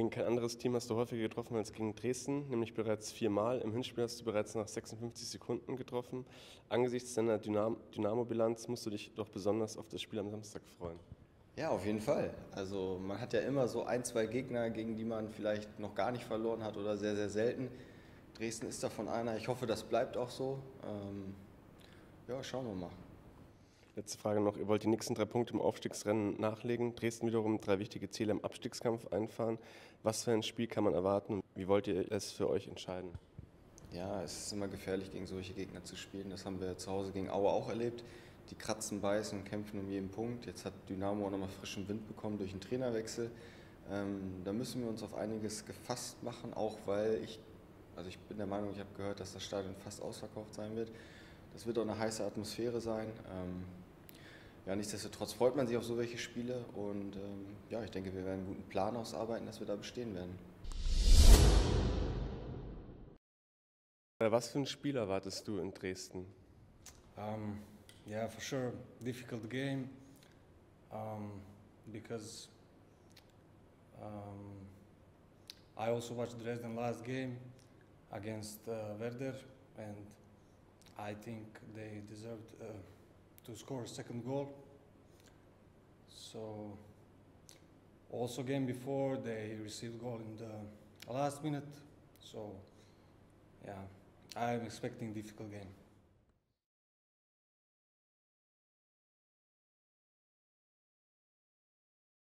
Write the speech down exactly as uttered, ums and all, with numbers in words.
Gegen kein anderes Team hast du häufiger getroffen als gegen Dresden, nämlich bereits viermal. Im Hinspiel hast du bereits nach sechsundfünfzig Sekunden getroffen. Angesichts deiner Dynam Dynamo-Bilanz musst du dich doch besonders auf das Spiel am Samstag freuen. Ja, auf jeden Fall. Also man hat ja immer so ein, zwei Gegner, gegen die man vielleicht noch gar nicht verloren hat oder sehr, sehr selten. Dresden ist davon einer. Ich hoffe, das bleibt auch so. Ähm, ja, schauen wir mal. Letzte Frage noch, ihr wollt die nächsten drei Punkte im Aufstiegsrennen nachlegen. Dresden wiederum drei wichtige Ziele im Abstiegskampf einfahren. Was für ein Spiel kann man erwarten? Wie wollt ihr es für euch entscheiden? Ja, es ist immer gefährlich, gegen solche Gegner zu spielen. Das haben wir zu Hause gegen Aue auch erlebt. Die kratzen, beißen und kämpfen um jeden Punkt. Jetzt hat Dynamo auch nochmal frischen Wind bekommen durch einen Trainerwechsel. Ähm, da müssen wir uns auf einiges gefasst machen, auch weil ich, also ich bin der Meinung, ich habe gehört, dass das Stadion fast ausverkauft sein wird. Das wird auch eine heiße Atmosphäre sein. Ähm, ja, nichtsdestotrotz freut man sich auf so welche Spiele und ähm, ja, ich denke, wir werden einen guten Plan ausarbeiten, dass wir da bestehen werden. Was für ein Spiel erwartest du in Dresden? Um, yeah, for sure, difficult game um, because um, I also watched Dresden last game against uh, Werder, and I think they deserved uh, to score a second goal. So also game before they received goal in the last minute. So yeah, I'm expecting difficult game.